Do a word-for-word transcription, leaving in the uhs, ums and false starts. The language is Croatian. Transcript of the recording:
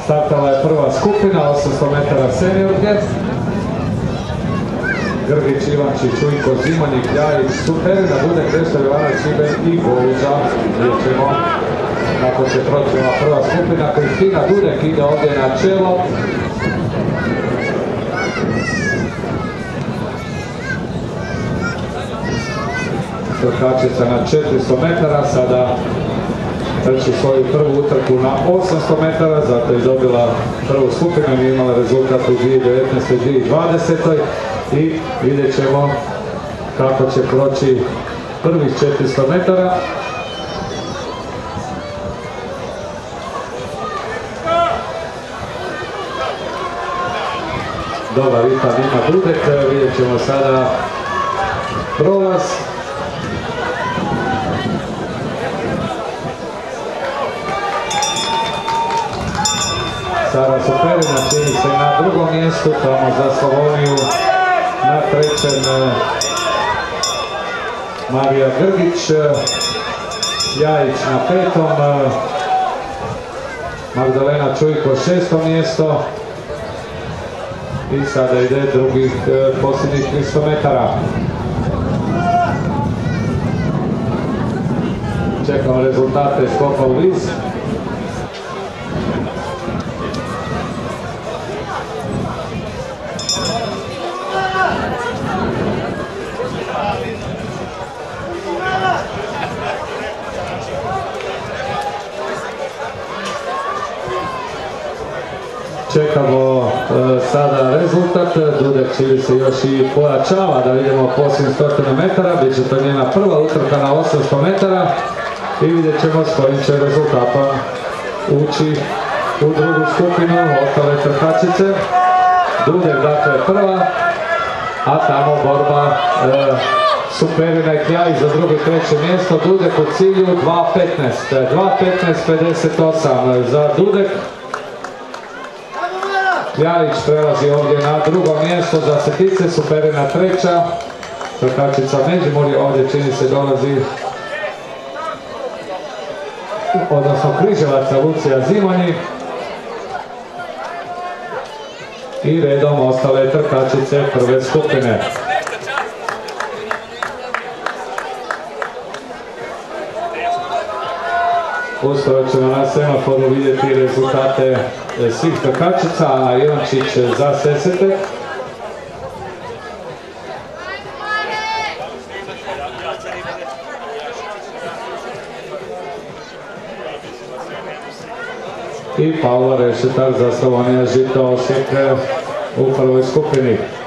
Startala je prva skupina, osamsto metara seniorke. Grgić, Ivančić, Ujko, Zimonjik, Ljajić, Superina, Budek, Krešta, Jovanović, Šiben i Goluža. Vidjet ćemo kako će proći ova prva skupina. Kristina Dudek ide ovdje na čelo. Trkačica na četiristo metara, sada trči svoju prvu utrku na osamsto metara, zato je dobila prvu skupinu, nije imala rezultat u dvije tisuće devetnaestoj i dvije tisuće dvadesetoj i vidjet ćemo kako će proći prvih četiristo metara. Dobar ritam ima Dudek, vidjet ćemo sada prolaz. Sara Superina čini se na drugom mjestu, tamo za Slavoniju na trećem Marija Grgić, Ljajić na petom, Magdalena Čujko šesto mjesto i sada ide drugih posljednjih tristo metara. Čekamo rezultate skoka u vis. Čekamo e, sada rezultat. Dudek čili se još i pojačava, da vidimo posljednjih stotinu metara. Biće to njena prva utrka na osamsto metara i vidjet ćemo s kojim će rezultatom ući u drugu skupinu ostale trkačice. Dudek dakle prva, a tamo borba e, Superina i Kljajić za drugo i treće mjesto. Dudek u cilju dva petnaest, dva petnaest pedeset osam za Dudek. Ljajić prelazi ovdje na drugo mjesto za Setice, Superina treća, trkačica Međimurje, ovdje čini se dolazi, odnosno Križevaca Lucija Zimonji i redom ostale trkačice prve skupine. Uskoro ćemo na semaforu vidjeti rezultate svih trkačica, a Ivančić za Sesete. I Pavla Rešetar za Slavonija Žito Osijek u prvoj skupini.